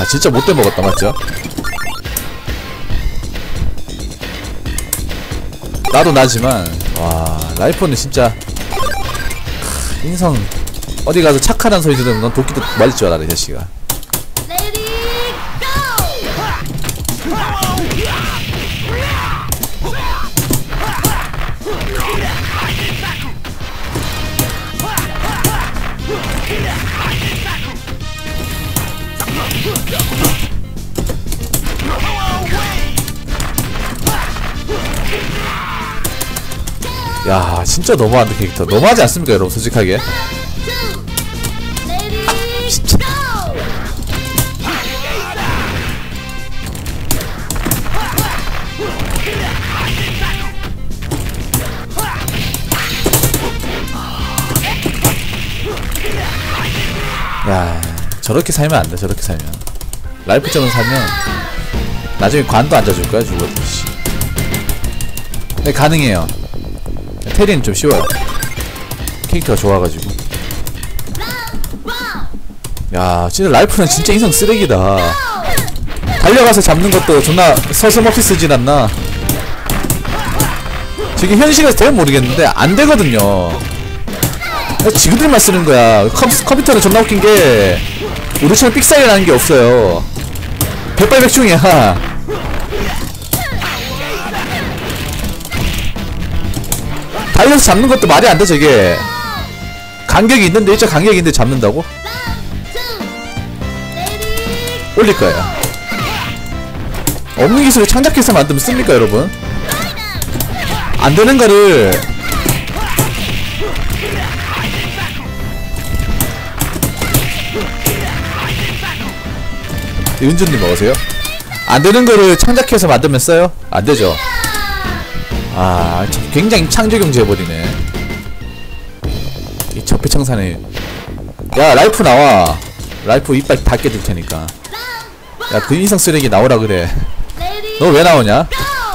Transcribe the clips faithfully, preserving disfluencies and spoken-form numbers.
야 진짜 못돼 먹었다 맞죠? 나도 나지만 와 라이프는 진짜 인성 어디 가서 착하다는 소리 들으면 넌 도끼도 맞을 줄 알아 이 자식아. 야 진짜 너무한다 캐릭터. 너무하지 않습니까 여러분 솔직하게? 아, 진짜. 야 저렇게 살면 안돼. 저렇게 살면 라이프처럼 살면 나중에 관도 앉아줄 거야 죽어도. 근데 가능해요. 테리는 좀 쉬워요. 캐릭터가 좋아가지고. 야 진짜 라이프는 진짜 인성 쓰레기다. 달려가서 잡는 것도 존나 서슴없이 쓰진 않나. 지금 현실에서 되면 모르겠는데 안 되거든요. 지그들만 쓰는 거야. 컴, 컴퓨터는 존나 웃긴 게 우리처럼 삑사리 나는 게 없어요. 백발백중이야. 달려서 잡는 것도 말이 안 돼 저게. 간격이 있는데 일자 간격이 있는데 잡는다고? 올릴 거예요. 없는 기술을 창작해서 만들면 씁니까 여러분? 안 되는 거를 은준님 먹으세요? 안 되는 거를 창작해서 만들면 써요? 안 되죠. 아, 굉장히 창조경제 해버리네. 이 적폐청산에. 야, 라이프 나와. 라이프 이빨 다 깨질 테니까. 야, 그 인성 쓰레기 나오라 그래. 너 왜 나오냐?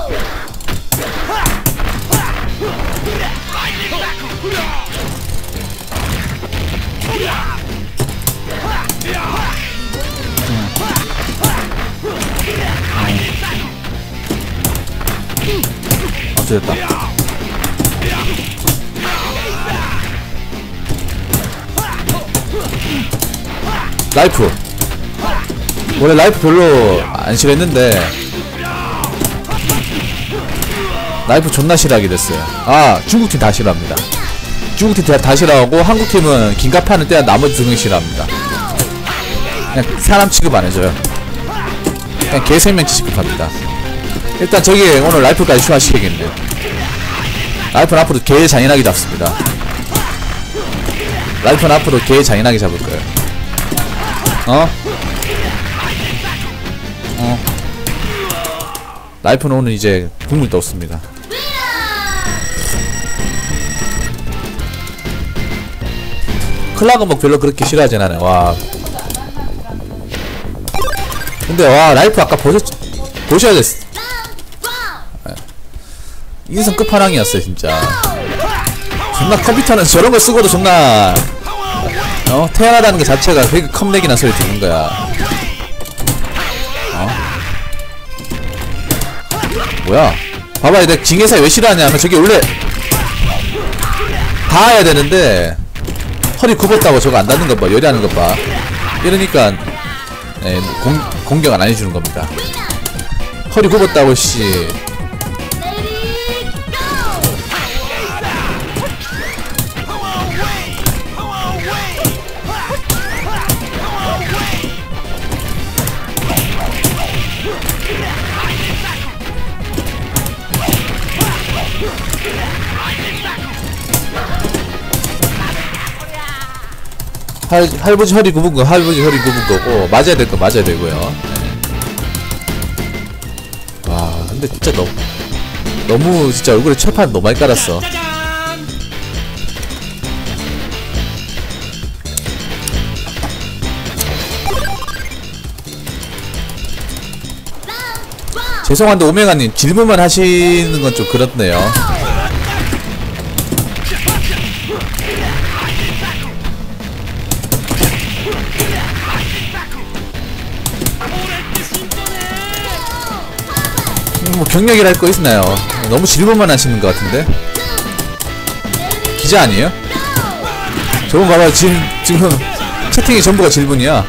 됐다. 라이프 원래 라이프 별로 안 싫어했는데 라이프 존나 싫어하게 됐어요. 아 중국팀 다 싫어합니다. 중국팀 다 싫어하고 한국팀은 긴갑하는 때야 나머지 두 명 싫어합니다. 그냥 사람 취급 안 해줘요. 그냥 개생명치 취급합니다. 일단 저기 오늘 라이프까지 추가시키겠는데 라이프는 앞으로 개 잔인하게 잡습니다. 라이프는 앞으로 개 잔인하게 잡을 거예요. 어? 어? 라이프는 오늘 이제 국물 떴습니다. 클라그먹 별로 그렇게 싫어하진 않아요. 와. 근데 와 라이프 아까 보셨 보셔야 됐어. 인성 끝판왕이었어요 진짜. 존나 컴퓨터는 저런 거 쓰고도 존나 어 태어나다는 게 자체가 되게 컴렉이나 소리 듣는 거야. 어? 뭐야? 봐봐 내가 징계사 왜 싫어하냐? 저기 원래 다 해야 되는데 허리 굽었다고 저거 안 닿는 것 봐. 요리하는 것 봐. 이러니까 네, 공, 공격 안 해주는 겁니다. 허리 굽었다고 씨. 할, 할아버지 허리 굽은 거 할아버지 허리 굽은 거고 맞아야 될 거 맞아야 되고요. 네. 와 근데 진짜 너무 너무 진짜 얼굴에 철판 너무 많이 깔았어. 죄송한데 오메가님 질문만 하시는 건 좀 그렇네요. 뭐 경력이랄 거 있나요? 너무 질문만 하시는 것 같은데? 기자 아니에요? 저건 봐봐. 지금, 지금 채팅이 전부가 질문이야.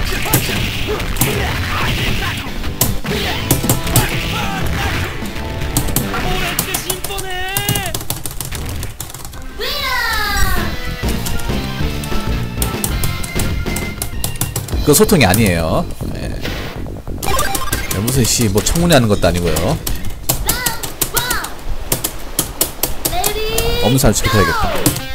그거 소통이 아니에요. 네. 무슨 씨 뭐 청문회 하는 것도 아니고요. 없는 사람 지켜야겠다.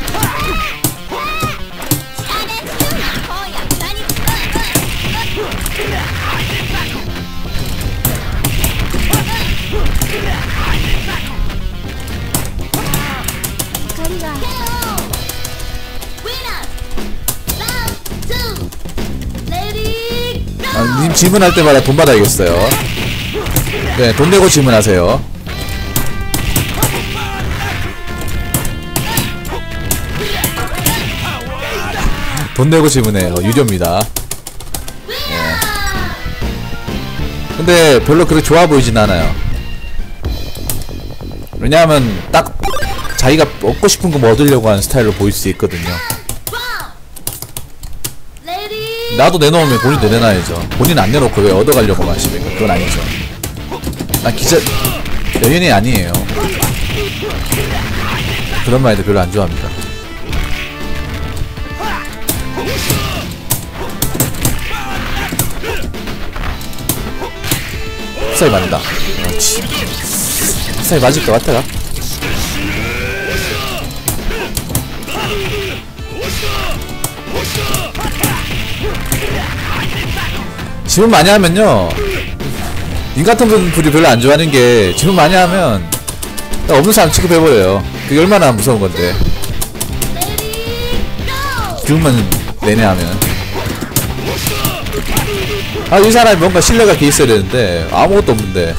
아, 님 질문할 때마다 돈 받아야겠어요. 네, 돈 내고 질문하세요. 돈 내고 질문해요. 유료입니다. 네. 근데 별로 그렇게 좋아 보이진 않아요. 왜냐하면 딱 자기가 얻고 싶은 거 뭐 얻으려고 하는 스타일로 보일 수 있거든요. 나도 내놓으면 본인도 내놔야죠. 본인 안 내놓고 왜 얻어가려고 하십니까? 그건 아니죠. 난 기자 연예인이 아니에요. 그런 말도 별로 안 좋아합니다. 흡사이 맞는다. 그렇지. 흡사이 맞을 것 같아요. 질문 많이 하면요, 님 같은 분들이 별로 안 좋아하는 게 질문 많이 하면 없는 사람 취급해버려요. 그게 얼마나 무서운 건데. 질문만 내내 하면 아, 이 사람이 뭔가 신뢰가 돼 있어야 되는데 아무것도 없는데.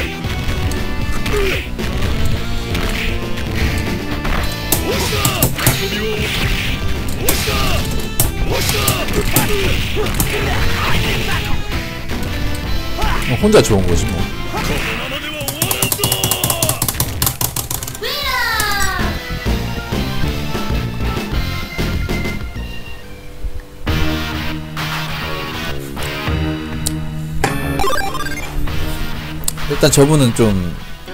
혼자 좋은 거지 뭐. 일단 저분은 좀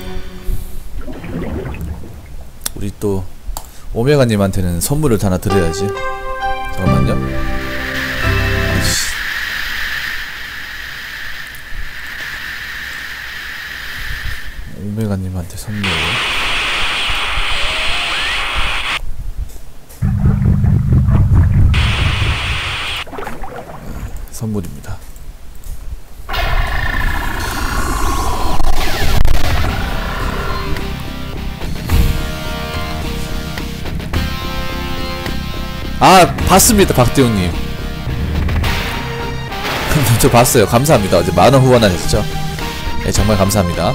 우리 또 오메가님한테는 선물을 하나 드려야지. 잠깐만요. 아이씨. 오메가님한테 선물. 선물입니다. 아, 봤습니다, 박대웅님. 저 봤어요. 감사합니다. 어제 만원 후원하셨죠? 네, 정말 감사합니다.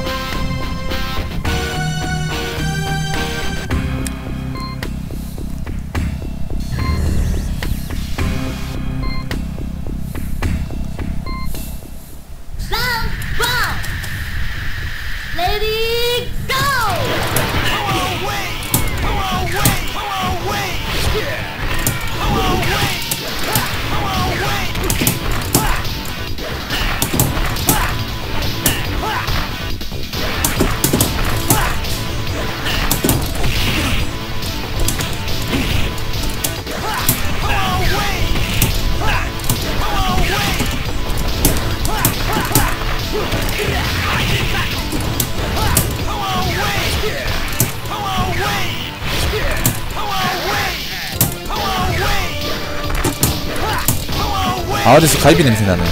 아, 어디서 갈비 냄새 나네.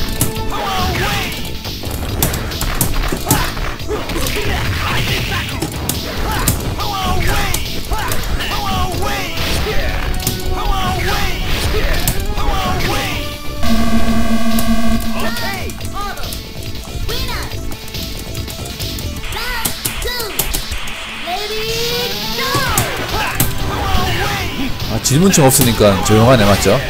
아, 질문층 없으니까 조용하네, 맞죠?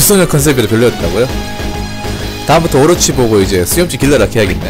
구소녀 컨셉이 별로였다고요? 다음부터 오로치 보고 이제 수염치 길러라 해야겠네.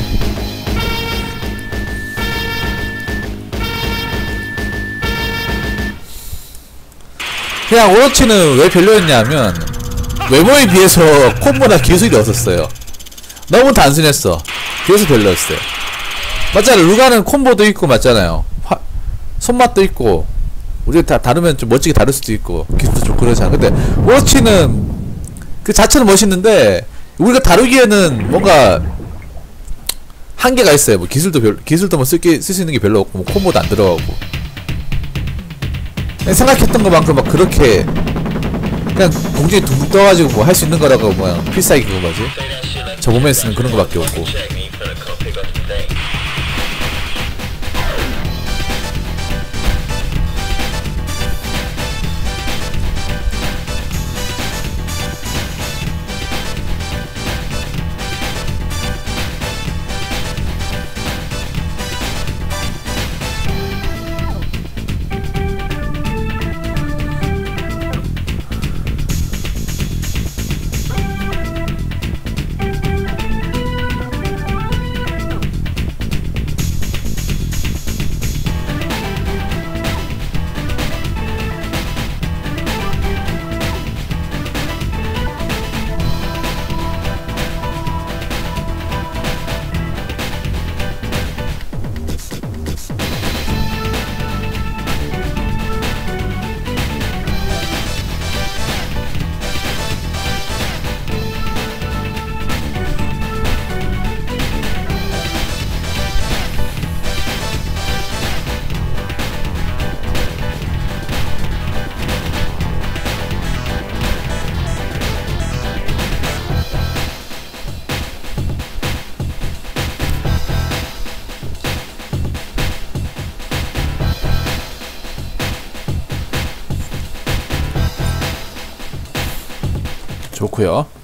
그냥 오로치는 왜 별로였냐면 외모에 비해서 콤보나 기술이 없었어요. 너무 단순했어. 그래서 별로였어요. 맞잖아. 루가는 콤보도 있고 맞잖아요. 화, 손맛도 있고 우리가 다 다르면 좀 멋지게 다를 수도 있고 기술도 좀 그러잖아. 근데 오로치는 그 자체는 멋있는데 우리가 다루기에는 뭔가 한계가 있어요. 뭐 기술도 별 기술도 뭐 쓸 게 쓸 수 있는 게 별로 없고 뭐 콤보도 안 들어가고 생각했던 것만큼 막 그렇게 그냥 공중에 둥둥 떠가지고 뭐 할 수 있는 거라고 뭐 필살기 그거 뭐지? 저 몸에 쓰는 그런 거밖에 없고. 좋고요.